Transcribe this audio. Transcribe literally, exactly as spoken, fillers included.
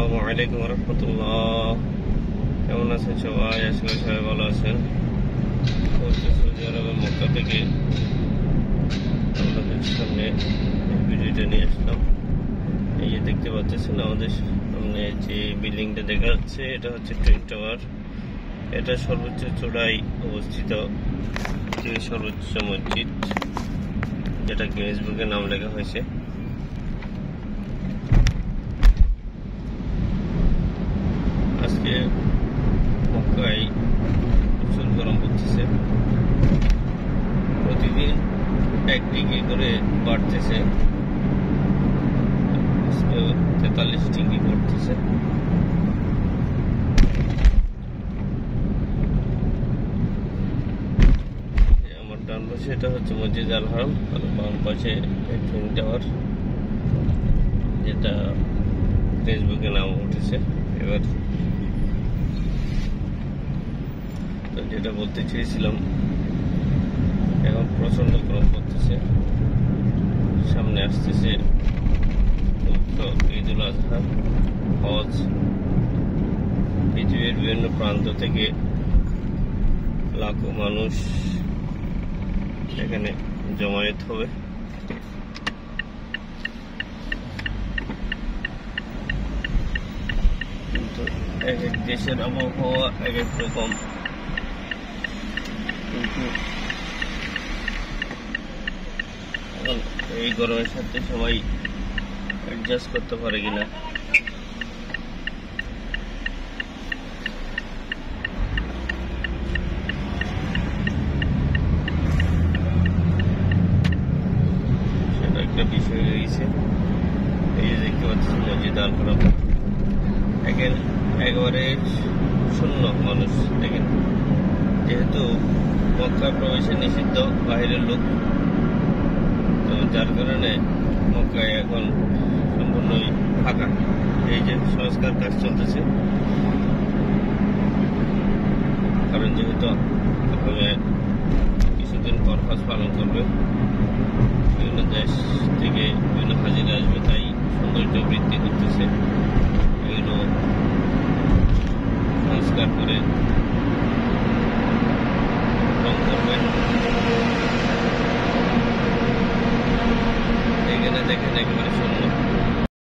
আসসালামু আলাইকুম রহমতুল্লাহ। কেমন আছেন সবাই? আশা করি সবাই ভালো আছেন। সৌদি আরবের মক্কা থেকে আপনাদের সামনে ভিডিওটা নিয়ে আসলাম। এই যে দেখতে পাচ্ছেন আমাদের সামনে যে বিল্ডিংটা দেখা যাচ্ছে, এটা হচ্ছে টুইন টাওয়ার। এটা সর্বোচ্চ চূড়ায় অবস্থিত যে সর্বোচ্চ মসজিদ, যেটা গিনেস বুকে নাম লেখা হয়েছে। আজকে মক্কায় প্রচুর গরম পড়তেছে, প্রতিদিন এক ডিগ্রি করে বাড়তেছে, তেতাল্লিশ ডিগ্রি পড়তেছে। আমার ডান পাশে এটা হচ্ছে মসজিদ আল হারাম, আর বাম পাশে টুইন টাওয়ার, যেটা ফেসবুকে নাম উঠেছে। এবার তো যেটা বলতে চেয়েছিলাম, এখন প্রচন্ড গরম পড়তেছে, সামনে আসতেছে ঈদুল আজহা, হজ। পৃথিবীর বিভিন্ন প্রান্ত থেকে লাখো মানুষ এখানে জমায়েত হবে। কিন্তু এক এক দেশের আবহাওয়া এক এক রকম, কিন্তু এখন এই গরমের সাথে সবাই অ্যাডজাস্ট করতে পারে কিনা। সেটা একটা বিষয় রয়েছে। এই যে দেখতে পাচ্ছেন মসজিদ আল হারাম, একেবারে শূন্য মানুষ। দেখেন, যেহেতু মক্কা প্রবেশে নিষিদ্ধ বাইরের লোক, তো যার কারণে মক্কায় এখন সম্পূর্ণই ফাঁকা। এই যে সংস্কার কাজ চলতেছে, কারণ যেহেতু কিছুদিন পর হজ পালন করবে।